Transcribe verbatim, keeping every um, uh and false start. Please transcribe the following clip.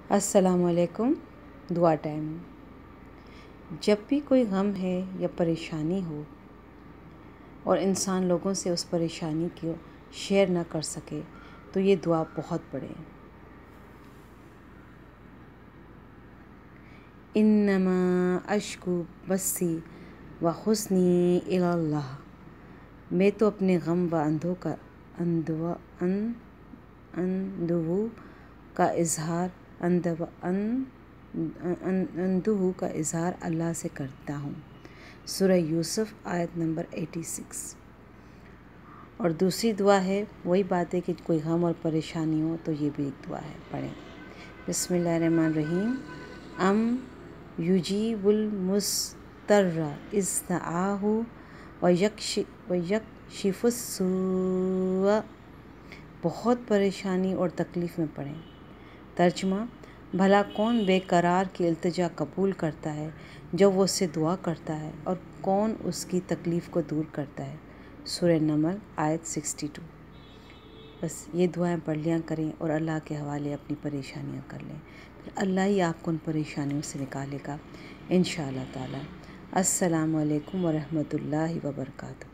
السلام علیکم۔ دعا ٹائم۔ جب بھی کوئی غم ہے یا پریشانی ہو اور انسان لوگوں سے اس پریشانی کو شیئر نہ کر سکے تو یہ دعا بہت پڑھیں۔ انما اشکو بثی و حزنی الی اللہ۔ میں تو اپنے غم و اندو کا اندو ان اندوہ کا اظہار اندو ان اندوہ کا اظہار اللہ سے کرتا ہوں۔ سورہ یوسف آیت نمبر اٹھاسی۔ اور دوسری دعا ہے، وہی بات ہے کہ کوئی غم اور پریشانی ہو تو یہ بھی ایک دعا ہے، پڑھیں۔ بسم اللہ الرحمن الرحیم۔ ام یجیب المضطر اذا دعاہ ویکشف السوء۔ بہت پریشانی اور تکلیف میں پڑیں۔ ترجمہ: بھلا کون بے قرار کی التجا قبول کرتا ہے جب وہ اس سے دعا کرتا ہے، اور کون اس کی تکلیف کو دور کرتا ہے۔ سورہ نمل آیت اکسٹھ۔ بس یہ دعائیں پڑھ لیا کریں اور اللہ کے حوالے اپنی پریشانیاں کر لیں، پھر اللہ ہی آپ کو ان پریشانیوں سے نکالے گا انشاءاللہ تعالی۔ السلام علیکم ورحمۃ اللہ وبرکاتہ۔